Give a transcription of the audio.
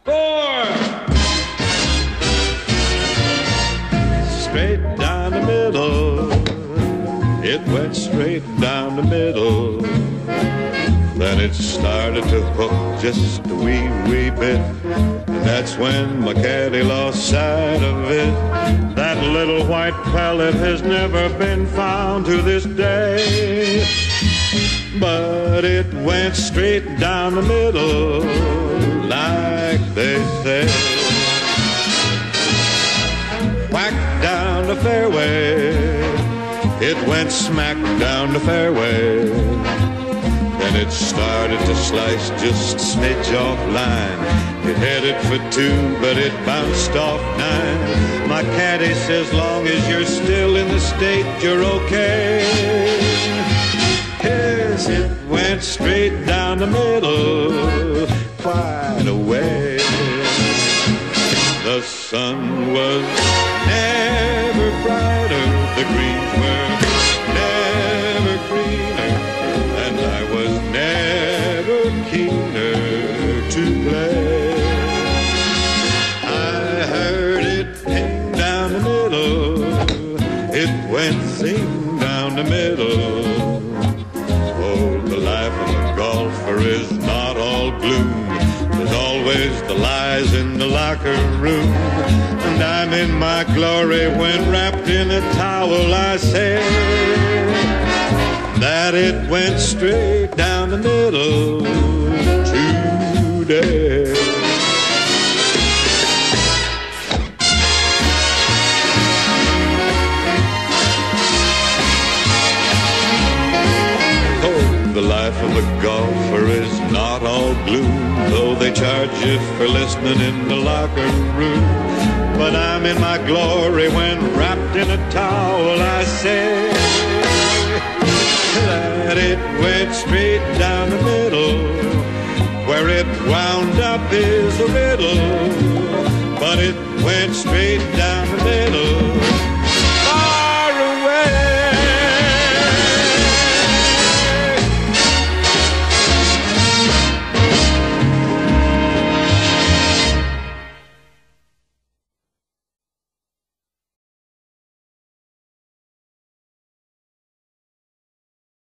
4. Straight down the middle. It went straight down the middle. Then it started to hook just a wee, wee bit. And that's when my caddy lost sight of it. That little white pellet has never been found to this day. But it went straight down the middle, like they say. Whack down the fairway, it went smack down the fairway. Then it started to slice just a smidge off line. It headed for 2, but it bounced off 9. My caddy says, long as you're still in the state, you're okay. Yes, it went straight down the middle, quite a way. The sun was never brighter, the greens were never greener, and I was never keener to play. I heard it ping down the middle, it went zing down the middle. Oh, the life of a golfer is not all gloom. There's always the lies in the locker room. And I'm in my glory when wrapped in a towel I say that it went straight down the middle today. Oh, the life of a golfer is not all gloom, though they charge you for listening in the locker room. But I'm in my glory when wrapped in a towel I say that it went straight down the middle. Where it wound up is a riddle, but it went straight down the middle.